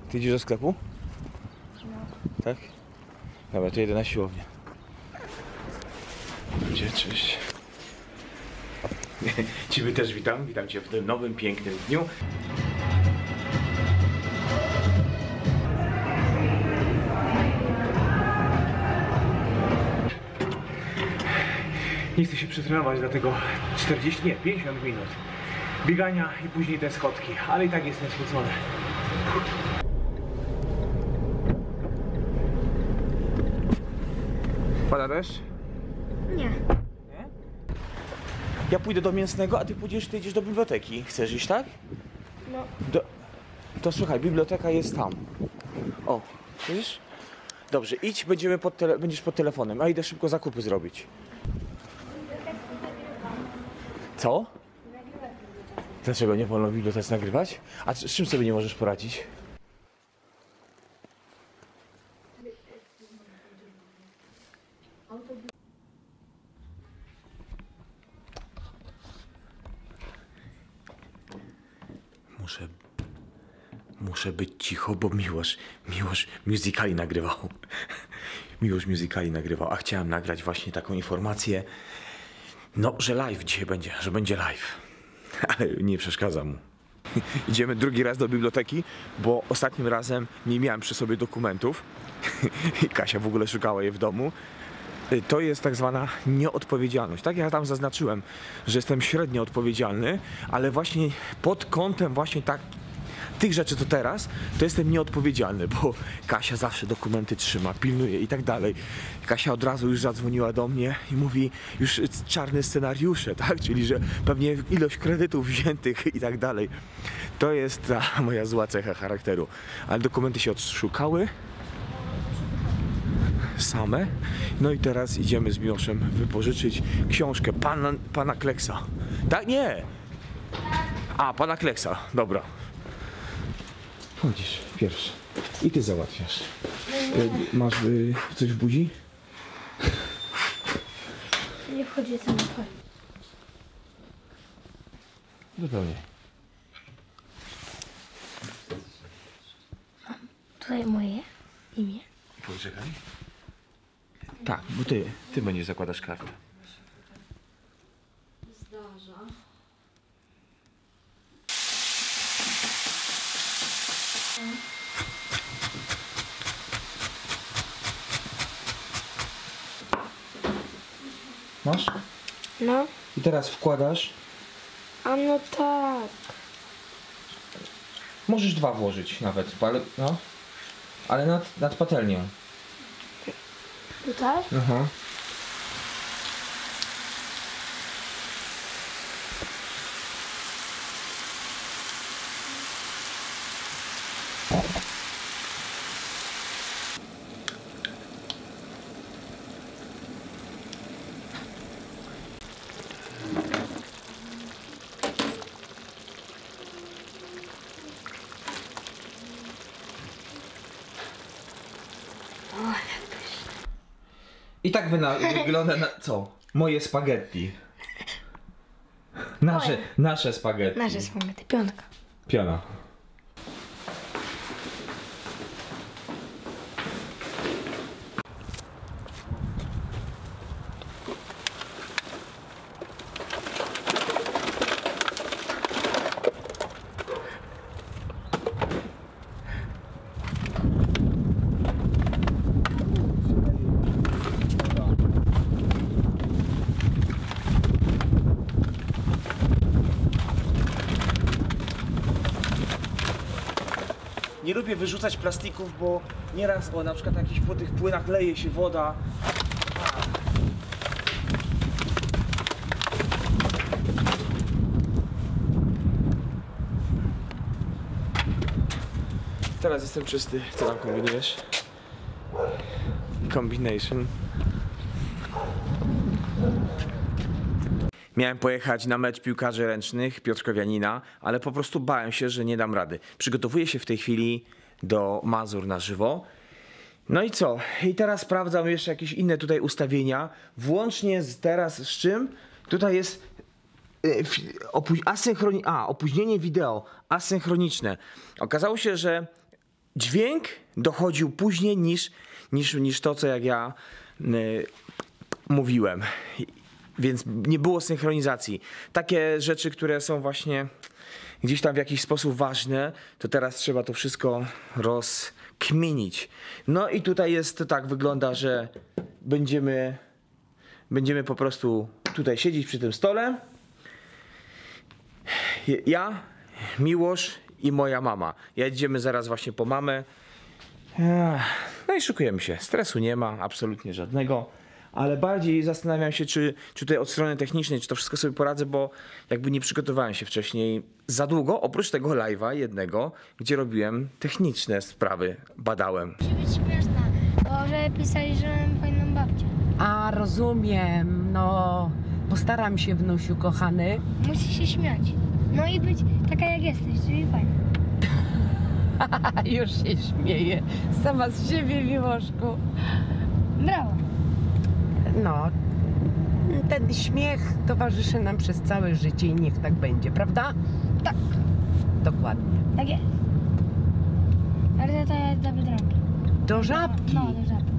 Ty idziesz do sklepu? No. Tak? Dobra, to jedę na siłownię. Gdzie? Cześć. Ciebie też witam. Witam Cię w tym nowym, pięknym dniu. Nie chcę się przetrenować, dlatego 50 minut biegania i później te schodki, ale i tak jestem spocony. Pada deszcz? Nie. Ja pójdę do mięsnego, a ty idziesz do biblioteki. Chcesz iść, tak? No. To słuchaj, biblioteka jest tam. O, widzisz? Dobrze, idź, będziesz pod telefonem, a idę szybko zakupy zrobić. Co? Dlaczego nie wolno w bibliotece nagrywać? A z czym sobie nie możesz poradzić? Muszę być cicho, bo Miłosz musicali nagrywał. Miłosz musicali nagrywał, a chciałem nagrać właśnie taką informację, no, że live dzisiaj będzie, że będzie live. Ale nie przeszkadza mu. Idziemy drugi raz do biblioteki, bo ostatnim razem nie miałem przy sobie dokumentów. I Kasia w ogóle szukała je w domu. To jest tak zwana nieodpowiedzialność. Tak, ja tam zaznaczyłem, że jestem średnio odpowiedzialny, ale właśnie pod kątem właśnie tych rzeczy co teraz, to jestem nieodpowiedzialny, bo Kasia zawsze dokumenty trzyma, pilnuje i tak dalej. Kasia od razu już zadzwoniła do mnie i mówi już czarne scenariusze, tak? Czyli, że pewnie ilość kredytów wziętych i tak dalej. To jest ta moja zła cecha charakteru. Ale dokumenty się odszukały same. No i teraz idziemy z Miłoszem wypożyczyć książkę pana Kleksa. Tak? Nie! A, pana Kleksa. Dobra. Chodzisz pierwszy. I ty załatwiasz. Masz coś w buzi? Nie wchodzi samochód. Zupełnie. Tutaj moje imię. Poczekaj. Tak, bo ty będziesz zakładać kartę. Zdarza. Masz? No. I teraz wkładasz. A no tak. Możesz dwa włożyć nawet, ale no. Ale nad patelnią. Tutaj? Aha. I tak wygląda na co? Moje spaghetti. Nasze spaghetti. Nasze spaghetti. Piątka. Piona. Nie lubię wyrzucać plastików, bo nieraz, na przykład po tych płynach leje się woda. Teraz jestem czysty. Co tam kombinujesz? Combination. Miałem pojechać na mecz piłkarzy ręcznych Piotrkowianina, ale po prostu bałem się, że nie dam rady. Przygotowuję się w tej chwili do Mazur na żywo. No i co? I teraz sprawdzam jeszcze jakieś inne tutaj ustawienia. Włącznie z czym? Tutaj jest opóźnienie wideo asynchroniczne. Okazało się, że dźwięk dochodził później niż to, co jak ja mówiłem. Więc nie było synchronizacji. Takie rzeczy, które są właśnie gdzieś tam w jakiś sposób ważne, to teraz trzeba to wszystko rozkminić. No i tutaj jest, tak wygląda, że będziemy po prostu tutaj siedzieć przy tym stole. Ja, Miłosz i moja mama. Jedziemy zaraz właśnie po mamę. No i szykujemy się. Stresu nie ma, absolutnie żadnego. Ale bardziej zastanawiam się, czy tutaj od strony technicznej, czy to wszystko sobie poradzę, bo jakby nie przygotowałem się wcześniej za długo, oprócz tego live'a jednego, gdzie robiłem techniczne sprawy, badałem. Musi być śmieszna, bo że pisali, że mam fajną babcię. A, rozumiem, no postaram się, wnusiu kochany. Musi się śmiać. No i być taka jak jesteś, czyli fajna. Już się śmieję, sama z siebie, Miłoszku. Brawo. No, ten śmiech towarzyszy nam przez całe życie i niech tak będzie, prawda? Tak. Dokładnie. Tak jest. Ale to jest do Biedronki. Do żabki. No, do żabki.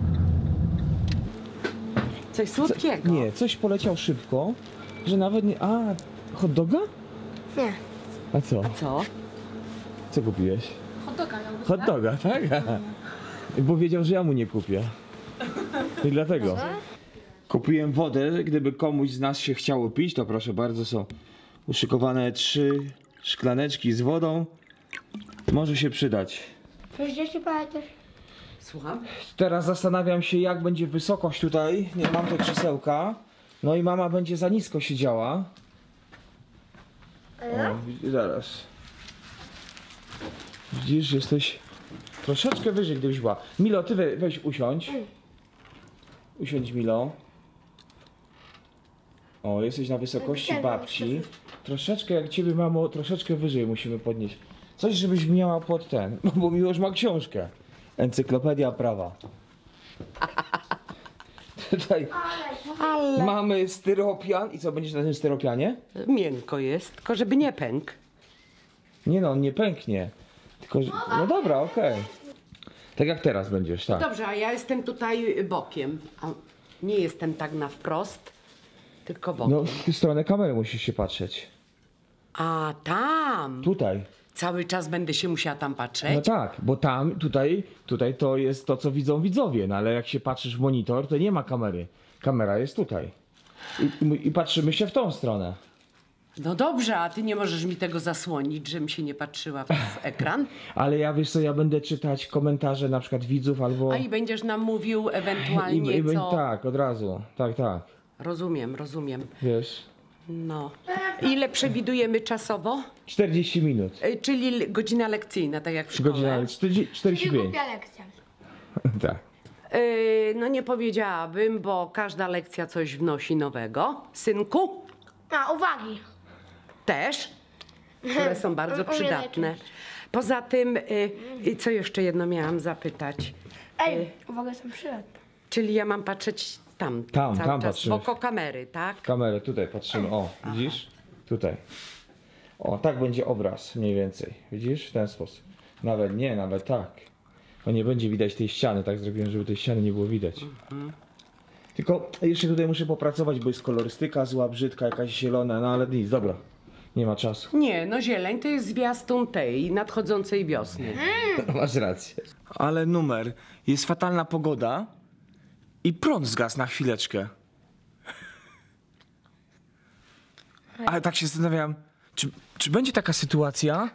Coś słodkiego. Nie, coś poleciał szybko, że nawet nie... A, hot doga? Nie. A co? Co? Co kupiłeś? Hot doga. Hot doga, tak? Bo wiedział, że ja mu nie kupię. I dlatego. Kupiłem wodę, gdyby komuś z nas się chciało pić, to proszę bardzo, są uszykowane 3 szklaneczki z wodą. Może się przydać. Przecież się pamiętasz. Słucham? Teraz zastanawiam się, jak będzie wysokość tutaj. Nie mam te krzesełka. No i mama będzie za nisko siedziała. O, zaraz. Widzisz, jesteś troszeczkę wyżej, gdybyś była. Milo, ty weź usiądź. Usiądź, Milo. O, jesteś na wysokości babci. Troszeczkę jak ciebie, mamo, troszeczkę wyżej musimy podnieść. Coś, żebyś miała pod ten, bo Miłosz ma książkę. Encyklopedia prawa. Tutaj Ale mamy styropian. I co, będziesz na tym styropianie? miękko jest, tylko żeby nie pękł. Nie no, on nie pęknie. Tylko, no dobra, okej. Tak jak teraz będziesz, tak. Dobrze, a ja jestem tutaj bokiem. A nie jestem tak na wprost, tylko bokiem. No, w stronę kamery musisz się patrzeć. A tam! Tutaj. Cały czas będę się musiała tam No patrzeć? tak, bo tam, tutaj to jest to, co widzą widzowie, no ale jak się patrzysz w monitor, to nie ma kamery. Kamera jest tutaj. I patrzymy się w tą stronę. No dobrze, a ty nie możesz mi tego zasłonić, żebym się nie patrzyła w ekran? Ale ja, wiesz co, ja będę czytać komentarze na przykład widzów albo... A i będziesz nam mówił ewentualnie co... Tak, od razu. Tak, tak. Rozumiem. Wiesz. No. Ile przewidujemy czasowo? 40 minut. Czyli godzina lekcyjna, tak jak w szkole. Godzina 45. Głupia lekcja. Tak. No nie powiedziałabym, bo każda lekcja coś wnosi nowego. Synku? A, uwagi. Też, które są bardzo przydatne. Poza tym, co jeszcze jedno miałam zapytać? Ej, uwaga, są przydatne. Czyli ja mam patrzeć tam Tam cały czas, patrzymy. oko kamery, tak? Kamerę tutaj patrzymy. O, widzisz? Tutaj. O, tak będzie obraz mniej więcej. Widzisz? W ten sposób. Nawet tak. Bo nie będzie widać tej ściany. Tak zrobiłem, żeby tej ściany nie było widać. Tylko jeszcze tutaj muszę popracować, bo jest kolorystyka zła, brzydka, jakaś zielona, no ale nic, dobra. Nie ma czasu. Nie, no zieleń to jest zwiastun tej nadchodzącej wiosny. Masz rację. Ale numer. Jest fatalna pogoda i prąd zgasł na chwileczkę. Ale tak się zastanawiam, czy będzie taka sytuacja,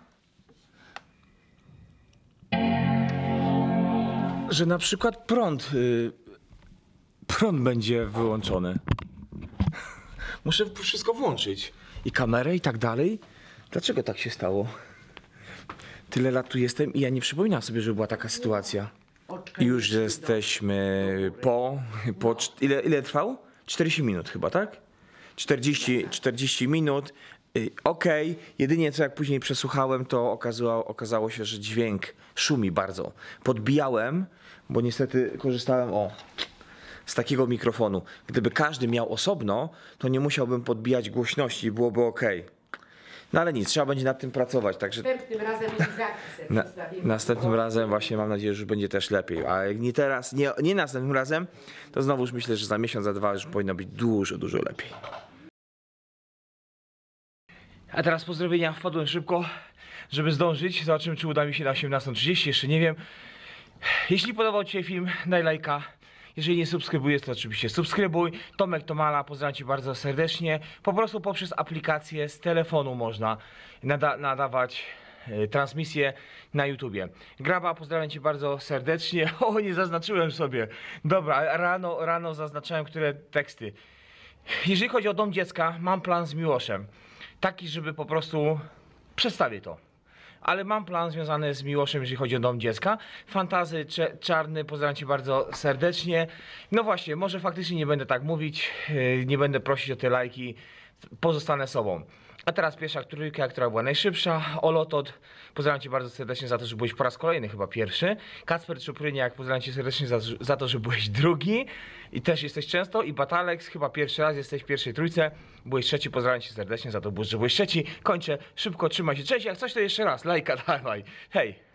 że na przykład prąd będzie wyłączony. Muszę wszystko włączyć. I kamerę i tak dalej. Dlaczego tak się stało? Tyle lat tu jestem i ja nie przypominam sobie, że była taka sytuacja. I już jesteśmy ile trwał? 40 minut chyba, tak? 40 minut. Okej. Jedynie co jak później przesłuchałem, to okazało się, że dźwięk szumi bardzo. Podbijałem, bo niestety korzystałem z takiego mikrofonu. Gdyby każdy miał osobno, to nie musiałbym podbijać głośności i byłoby okej. No ale nic, trzeba będzie nad tym pracować, także Następnym razem następnym razem właśnie mam nadzieję, że już będzie też lepiej. A jak nie teraz, nie następnym razem, to znowu już myślę, że za miesiąc, za 2 już powinno być dużo, dużo lepiej. A teraz pozdrowienia, wpadłem szybko, żeby zdążyć. Zobaczymy, czy uda mi się na 18:30, jeszcze nie wiem. Jeśli podobał Ci się film, daj lajka. Jeżeli nie subskrybujesz, to oczywiście subskrybuj. Tomek Tomala, pozdrawiam Cię bardzo serdecznie. Po prostu poprzez aplikację z telefonu można nadawać transmisję na YouTubie. Graba, pozdrawiam Cię bardzo serdecznie. O, nie zaznaczyłem sobie. Dobra, rano zaznaczałem, które teksty. Jeżeli chodzi o Dom Dziecka, mam plan z Miłoszem. Taki, żeby po prostu przedstawię to. Ale mam plan związany z Miłoszem, jeżeli chodzi o Dom Dziecka. Fantazy Czarny, pozdrawiam Cię bardzo serdecznie. No właśnie, może faktycznie nie będę tak mówić, nie będę prosić o te lajki, pozostanę sobą. A teraz pierwsza trójka, która była najszybsza. Olotod, pozdrawiam Cię bardzo serdecznie za to, że byłeś po raz kolejny chyba pierwszy. Kacper Czupryniak, pozdrawiam Cię serdecznie za to, że byłeś drugi. I też jesteś często. I Batalex, chyba pierwszy raz jesteś w pierwszej trójce. Byłeś trzeci, pozdrawiam Cię serdecznie za to, że byłeś trzeci. Kończę, szybko, trzymaj się. Cześć, jak coś to jeszcze raz, lajka dawaj. Hej!